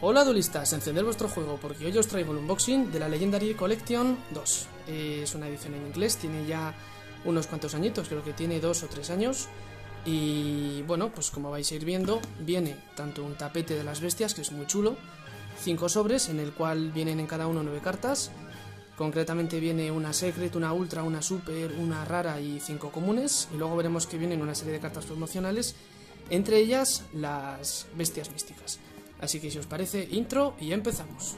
Hola duelistas, encended vuestro juego porque hoy os traigo el unboxing de la Legendary Collection 2. Es una edición en inglés, tiene ya unos cuantos añitos, creo que tiene 2 o 3 años. Y bueno, pues como vais a ir viendo, viene tanto un tapete de las bestias, que es muy chulo, 5 sobres en el cual vienen en cada uno 9 cartas. Concretamente viene una secret, una ultra, una super, una rara y 5 comunes. Y luego veremos que vienen una serie de cartas promocionales, entre ellas las bestias místicas. Así que si os parece, intro y empezamos.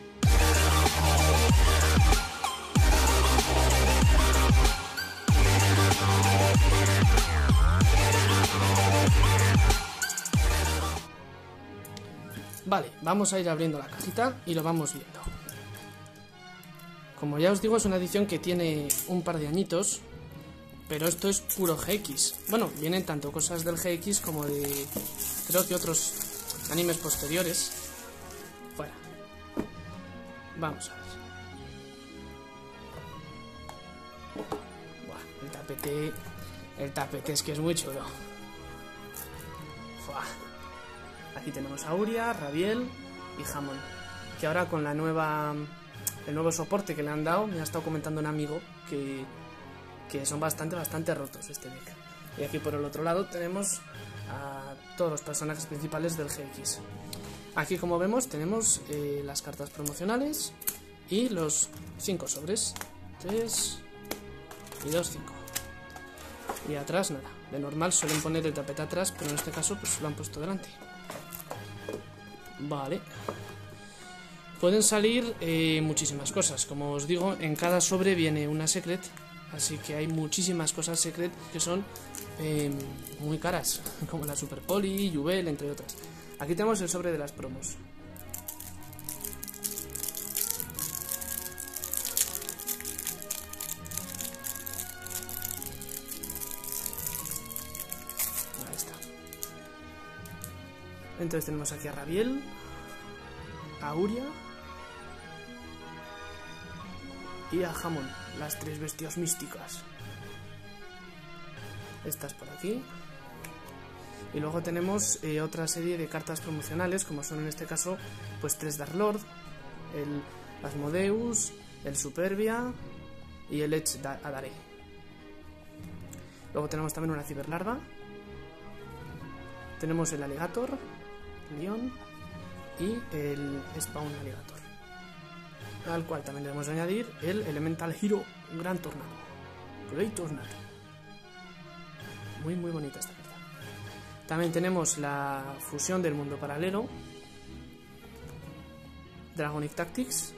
Vale, vamos a ir abriendo la cajita y lo vamos viendo. Como ya os digo, es una edición que tiene un par de añitos, pero esto es puro GX. Bueno, vienen tanto cosas del GX como de, creo que otros animes posteriores. Fuera. Vamos a ver. Buah, el tapete es que es muy chulo. Fuah. Aquí tenemos a Uria, Rabiel y Hamon, que ahora con el nuevo soporte que le han dado, me ha estado comentando un amigo que son bastante rotos este deck. Y aquí por el otro lado tenemos a todos los personajes principales del GX. Aquí, como vemos, tenemos las cartas promocionales y los 5 sobres. 3 y 2, 5. Y atrás nada. De normal suelen poner el tapete atrás, pero en este caso pues lo han puesto delante. Vale. Pueden salir muchísimas cosas. Como os digo, en cada sobre viene una secret. Así que hay muchísimas cosas secret que son muy caras, como la Super Poli, Jubel, entre otras. Aquí tenemos el sobre de las promos. Ahí está. Entonces tenemos aquí a Rabiel, a Uria y a Hamon, las 3 bestias místicas. Estas por aquí. Y luego tenemos otra serie de cartas promocionales, como son en este caso pues 3 Dark Lord, el Asmodeus, el Superbia y el Edge Adare. Luego tenemos también una Ciberlarva. Tenemos el Alligator, León y el Spawn Alligator, al cual también debemos añadir el Elemental Hero Gran Tornado, Great Tornado. Muy bonita esta carta. También tenemos la fusión del mundo paralelo, Dragonic Tactics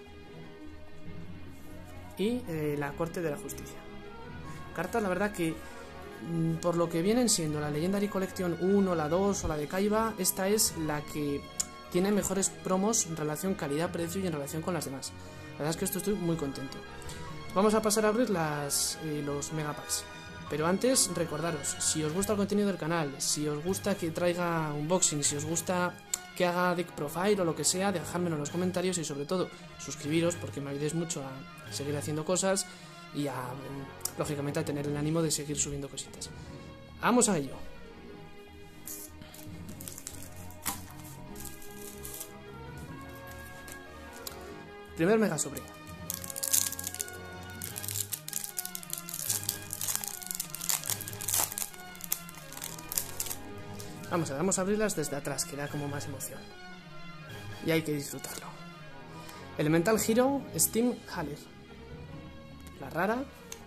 y la Corte de la Justicia. Cartas, la verdad que por lo que vienen siendo la Legendary Collection 1, la 2 o la de Kaiba, esta es la que tiene mejores promos en relación calidad-precio y en relación con las demás. La verdad es que estoy muy contento. Vamos a pasar a abrir los megapacks. Pero antes, recordaros, si os gusta el contenido del canal, si os gusta que traiga unboxing, si os gusta que haga deck profile o lo que sea, dejádmelo en los comentarios y sobre todo suscribiros porque me ayudéis mucho a seguir haciendo cosas y lógicamente a tener el ánimo de seguir subiendo cositas. Vamos a ello. Primer mega sobre. Vamos a abrirlas desde atrás, que da como más emoción. Y hay que disfrutarlo. Elemental Hero Steam Haller. La rara.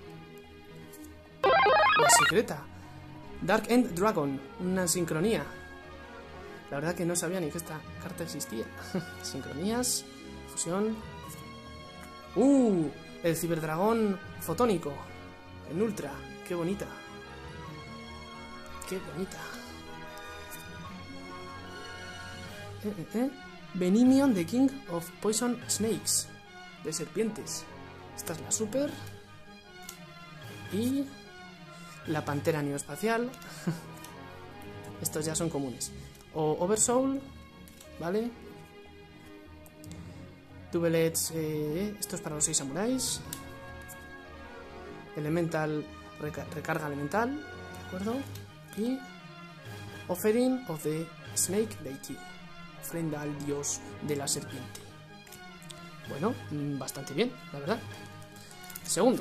La secreta. Dark End Dragon. Una sincronía. La verdad que no sabía ni que esta carta existía. Sincronías. Fusión. El ciberdragón fotónico. En ultra. Qué bonita. Qué bonita. Venimion, the King of Poison Snakes, de serpientes. Esta es la super. Y la pantera neoespacial. Estos ya son comunes. O Oversoul, ¿vale? Double Edge, esto es para los 6 samuráis. Elemental, recarga elemental, ¿de acuerdo? Y Offering of the Snake Deity. ofrenda al dios de la serpiente. Bueno, bastante bien, la verdad. Segundo.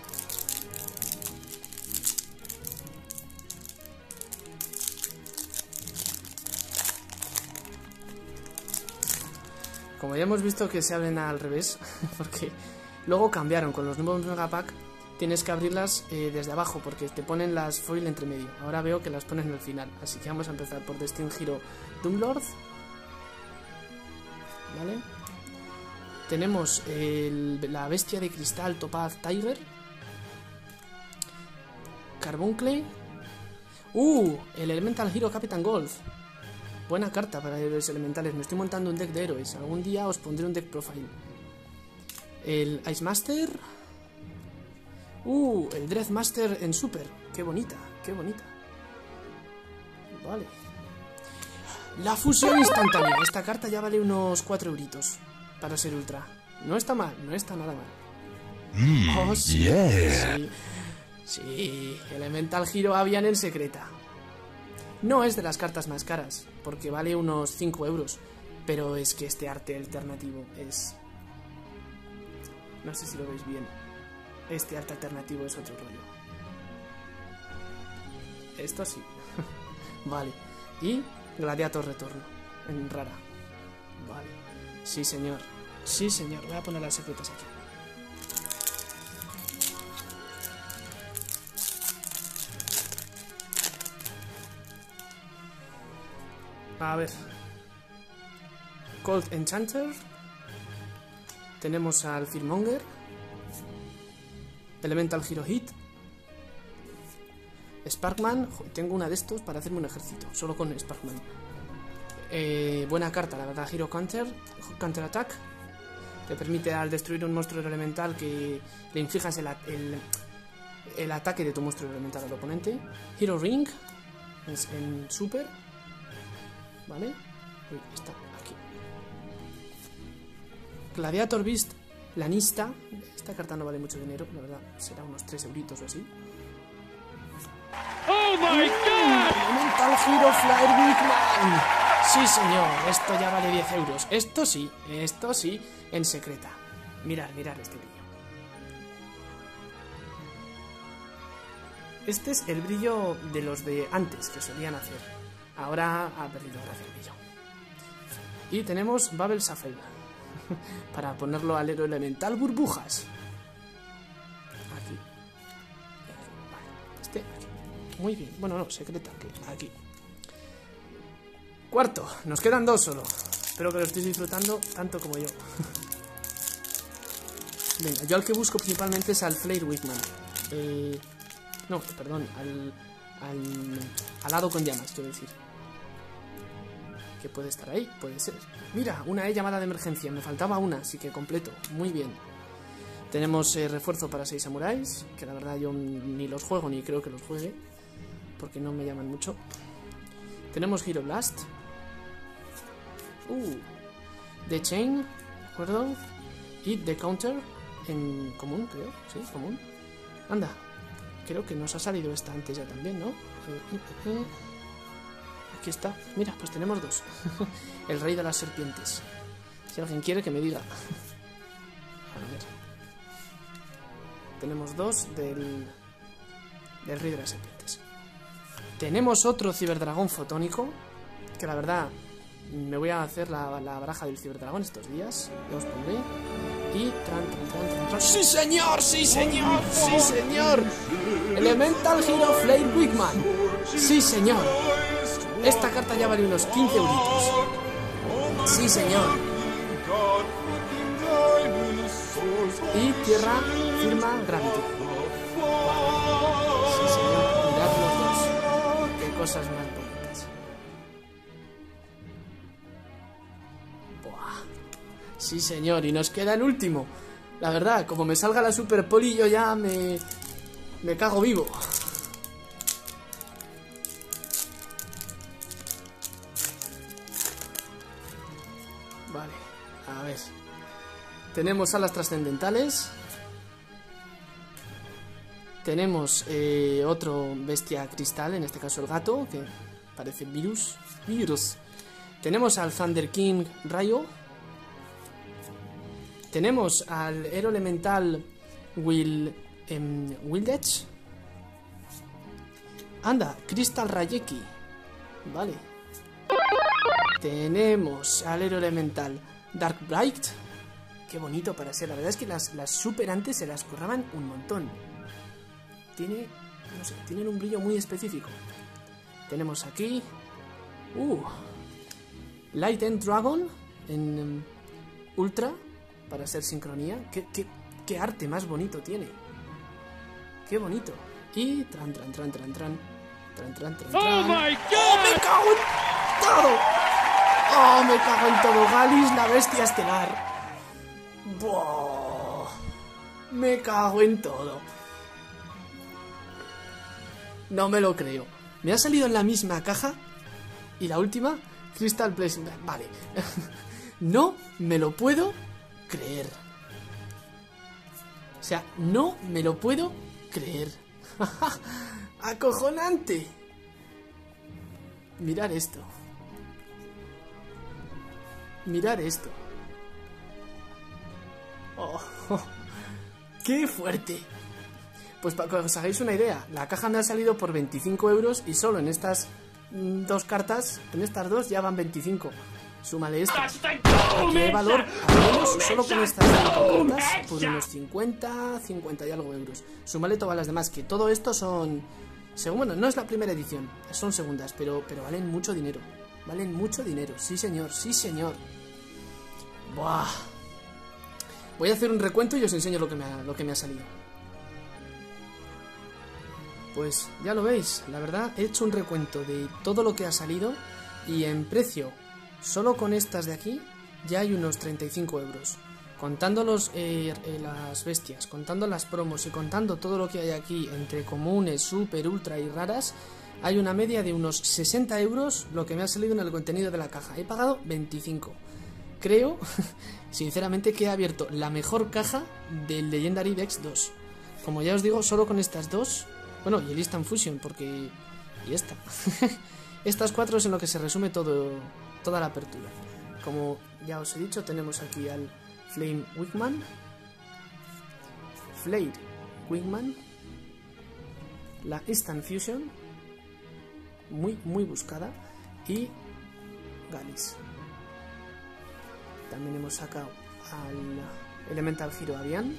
Como ya hemos visto que se abren al revés, porque luego cambiaron con los nuevos Megapack, tienes que abrirlas desde abajo, porque te ponen las foil entre medio. Ahora veo que las ponen al final, así que vamos a empezar por Destined Hero Doomlord. Vale. Tenemos la bestia de cristal Topaz Tiger. Carbuncle. El Elemental Hero Captain Golf. Buena carta para héroes elementales. Me estoy montando un deck de héroes. Algún día os pondré un deck profile. El Ice Master. El Dread Master en Super. Qué bonita, qué bonita. Vale. La fusión instantánea. Esta carta ya vale unos 4 euritos para ser ultra. No está mal, no está nada mal. Oh, sí, sí. Sí, Elemental Hero Avian en secreta. No es de las cartas más caras, porque vale unos 5 euros. Pero es que este arte alternativo es... No sé si lo veis bien. Este arte alternativo es otro rollo. Esto sí. Vale. Y Gladiator Retorno. En rara. Vale. Sí, señor. Sí, señor. Voy a poner las secretas aquí. A ver. Cold Enchanter. Tenemos al Fearmonger. Elemental Hero Hit. Sparkman. Tengo una de estos para hacerme un ejército. Solo con Sparkman. Buena carta, la verdad. Hero Counter. Counter Attack. Te permite al destruir un monstruo elemental que le inflijas el ataque de tu monstruo elemental al oponente. Hero Ring. En Super. ¿Vale? Uy, está aquí. Gladiator Beast Lanista. Esta carta no vale mucho dinero, la verdad. Será unos 3 euritos o así. ¡Oh, my God! Elemental Hero Flyer Wigman. Sí, señor. Esto ya vale 10 euros. Esto sí, en secreta. Mirad este brillo. Este es el brillo de los de antes que solían hacer. Ahora ha perdido gracia el brillo. Y tenemos Babel Shuffle. Para ponerlo al héroe elemental burbujas. Aquí. Vale. Este aquí. Muy bien. Bueno, no, secreta. Aquí. Cuarto. Nos quedan 2 solo. Espero que lo estéis disfrutando tanto como yo. Venga, yo al que busco principalmente es al Flare Wigman. No, perdón. Al hado con llamas, quiero decir. Que puede estar ahí, puede ser. Mira, una llamada de emergencia. Me faltaba una, así que completo. Muy bien. Tenemos refuerzo para 6 samuráis, que la verdad yo ni los juego ni creo que los juegue, porque no me llaman mucho. Tenemos Hero Blast. The Chain, ¿de acuerdo? Y The Counter en común, creo. Sí, común. Anda, creo que nos ha salido esta antes ya también, ¿no? Aquí está. Mira, pues tenemos 2. El rey de las serpientes. Si alguien quiere que me diga. A ver. Tenemos 2 del rey de las serpientes. Tenemos otro ciberdragón fotónico. Que la verdad me voy a hacer la baraja del ciberdragón estos días. Ya os pondré. Y tran. ¡Sí, señor! ¡Sí, señor! ¡Sí, señor! Elemental Hero Flare Wigman. ¡Sí, señor! Esta carta ya vale unos 15 euritos. Sí, señor. Y tierra firma Gravity. Sí, señor. Mirad los 2. Qué cosas más bonitas. Buah. Sí, señor. Y nos queda el último. La verdad, como me salga la Super Poli, yo ya me cago vivo. Vale, a ver. Tenemos alas trascendentales. Tenemos otro bestia cristal, en este caso el gato, que parece virus. Tenemos al Thunder King Rayo. Tenemos al Hero Elemental Wildech. Anda, Crystal Rayeki. Vale. Tenemos al Hero Elemental Dark Bright. Qué bonito para ser. La verdad es que las super antes se las curraban un montón. No sé, tienen un brillo muy específico. Tenemos aquí Light End Dragon en Ultra, para hacer sincronía. Qué arte más bonito tiene. Qué bonito. Y tran. ¡Oh, my God! ¡Oh, me cago en todo! ¡Oh, me cago en todo! Galis, la bestia estelar. ¡Buah! Me cago en todo. No me lo creo. Me ha salido en la misma caja. Y la última, Crystal Blessing. Vale. No me lo puedo creer. O sea, no me lo puedo creer. ¡Acojonante! Mirar esto. Mirar esto. Oh, ¡qué fuerte! Pues para que os hagáis una idea, la caja me ha salido por 25 euros y solo en estas dos cartas, en estas dos ya van 25. Súmale esto. ¿Qué valor? Al menos solo con estas 5 cartas por unos 50 y algo euros. Súmale todas las demás, que todo esto son... Bueno, no es la primera edición, son segundas, pero valen mucho dinero. Valen mucho dinero, sí señor, sí señor. Buah. Voy a hacer un recuento y os enseño lo que me ha salido. Pues ya lo veis, la verdad he hecho un recuento de todo lo que ha salido y en precio, solo con estas de aquí, ya hay unos 35 euros. Contando las bestias, contando las promos y contando todo lo que hay aquí entre comunes, super, ultra y raras, hay una media de unos 60 euros lo que me ha salido en el contenido de la caja. He pagado 25. Creo, sinceramente, que he abierto la mejor caja del Legendary Dex 2. Como ya os digo, solo con estas dos. Bueno, y el Instant Fusion, porque... Y esta. Estas 4 es en lo que se resume toda la apertura. Como ya os he dicho, tenemos aquí al Flame Wigman. Flare Wigman. La Instant Fusion. Muy buscada. Y Galis. También hemos sacado al Elemental Hero Avian.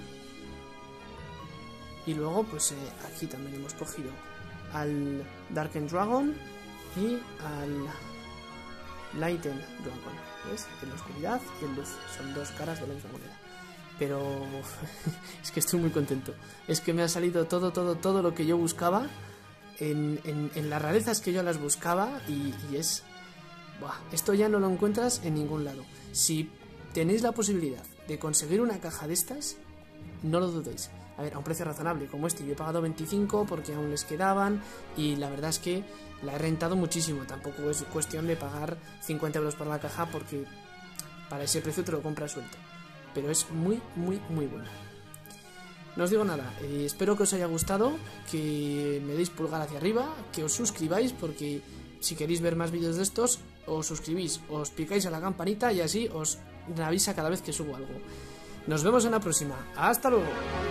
Y luego pues aquí también hemos cogido al Darkened Dragon y al Lightened Dragon. ¿Ves? En la oscuridad y en luz. Son dos caras de la misma moneda. Pero es que estoy muy contento. Es que me ha salido todo lo que yo buscaba en las rarezas que yo las buscaba y es... Buah, esto ya no lo encuentras en ningún lado. Si tenéis la posibilidad de conseguir una caja de estas, no lo dudéis. A ver, a un precio razonable como este. Yo he pagado 25 porque aún les quedaban y la verdad es que la he rentado muchísimo. Tampoco es cuestión de pagar 50 euros por la caja porque para ese precio te lo compras suelto. Pero es muy bueno. No os digo nada, espero que os haya gustado, que me deis pulgar hacia arriba, que os suscribáis porque si queréis ver más vídeos de estos, os suscribís, os picáis a la campanita y así os avisa cada vez que subo algo. Nos vemos en la próxima. ¡Hasta luego!